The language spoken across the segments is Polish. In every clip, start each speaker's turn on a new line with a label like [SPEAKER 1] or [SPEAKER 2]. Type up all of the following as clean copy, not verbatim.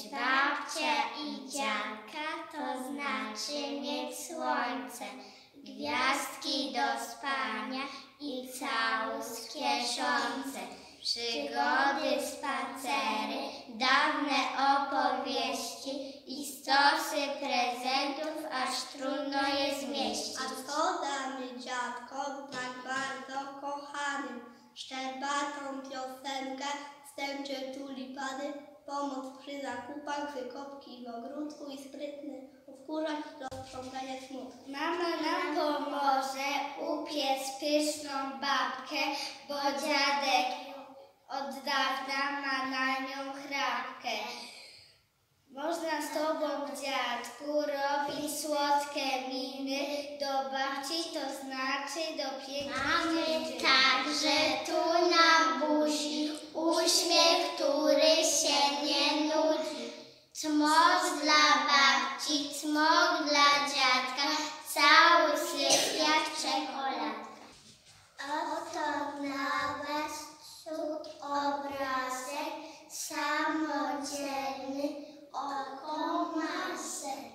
[SPEAKER 1] Mieć babcię i dziadka to znaczy mieć słońce, gwiazdki do spania i całus kieszące, przygody, spacery, dawne opowieści i stosy prezentów, aż trudno je zmieścić.
[SPEAKER 2] A co damy dziadkom tak bardzo kochanym? Szczerbatą piosenkę, stęcze tulipany, pomoc przy zakupach, wykopki w ogródku i sprytny wkurzacz do sprzątania smutku.
[SPEAKER 1] Mama nam pomoże upiec pyszną babkę, bo dziadek od dawna ma na nią chrapkę. Można z tobą, dziadku, robić słodkie miny, do babci to znaczy do pięknej
[SPEAKER 3] Mamy
[SPEAKER 1] dziewczyny.
[SPEAKER 3] także tu na buzi uśmiech, który się nie nudzi. Cmok dla babci, cmok dla dziadka, całus jest jak czekoladka. Oto dla was cud obrazek, samodzielny, oko masek.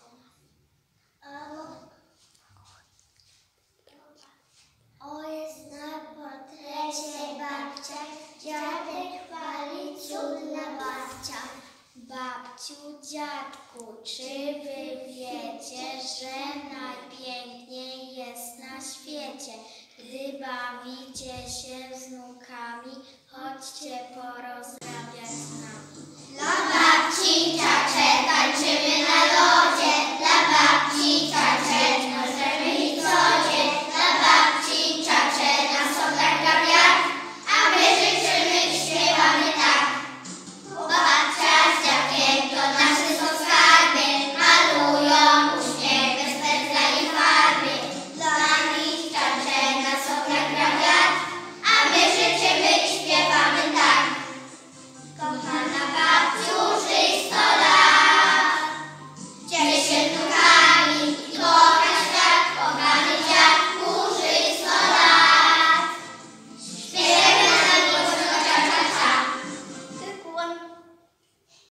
[SPEAKER 3] O, jest na portrecie babcia, dziadek chwali cudna babcia. Babciu, dziadku, czy wy wiecie, że najpiękniej jest na świecie? Gdy bawicie się z wnukami, chodźcie po